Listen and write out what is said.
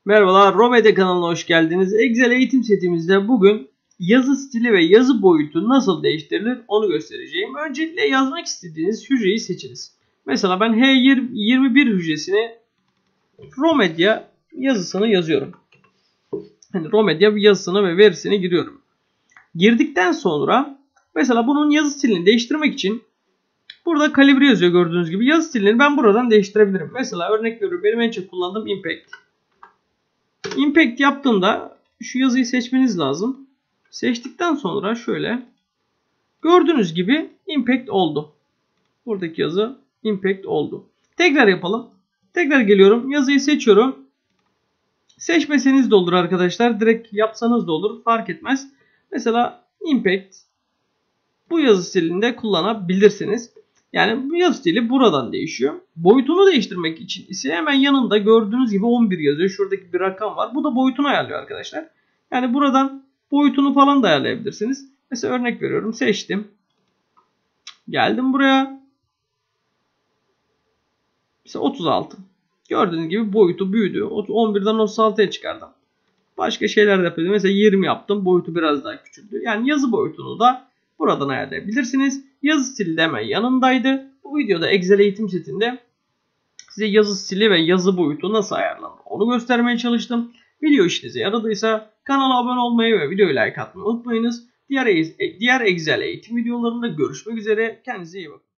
Merhabalar, Romede kanalına hoş geldiniz. Excel eğitim setimizde bugün yazı stili ve yazı boyutu nasıl değiştirilir onu göstereceğim. Öncelikle yazmak istediğiniz hücreyi seçiniz. Mesela ben H21 hücresini Romedya yazısını yazıyorum. Yani Romedya yazısını ve verisini giriyorum. Girdikten sonra mesela bunun yazı stilini değiştirmek için burada kalibre yazıyor gördüğünüz gibi. Yazı stilini ben buradan değiştirebilirim. Mesela örnek veriyorum, benim en çok kullandığım Impact. Impact yaptığında şu yazıyı seçmeniz lazım. Seçtikten sonra şöyle gördüğünüz gibi Impact oldu. Buradaki yazı Impact oldu. Tekrar yapalım. Tekrar geliyorum. Yazıyı seçiyorum. Seçmeseniz de olur arkadaşlar. Direkt yapsanız da olur. Fark etmez. Mesela Impact bu yazı stilinde kullanabilirsiniz. Yani bu yazı stili buradan değişiyor. Boyutunu değiştirmek için ise hemen yanında gördüğünüz gibi 11 yazıyor. Şuradaki bir rakam var. Bu da boyutunu ayarlıyor arkadaşlar. Yani buradan boyutunu falan da ayarlayabilirsiniz. Mesela örnek veriyorum. Seçtim. Geldim buraya. Mesela 36. Gördüğünüz gibi boyutu büyüdü. 11'den 36'ya çıkardım. Başka şeyler de yapıyordum. Mesela 20 yaptım. Boyutu biraz daha küçüldü. Yani yazı boyutunu da buradan ayarlayabilirsiniz. Yazı stili de hemen yanındaydı. Bu videoda Excel eğitim setinde size yazı stili ve yazı boyutu nasıl ayarlanır onu göstermeye çalıştım. Video işinize yaradıysa kanala abone olmayı ve videoyu like atmayı unutmayınız. Diğer Excel eğitim videolarında görüşmek üzere. Kendinize iyi bakın.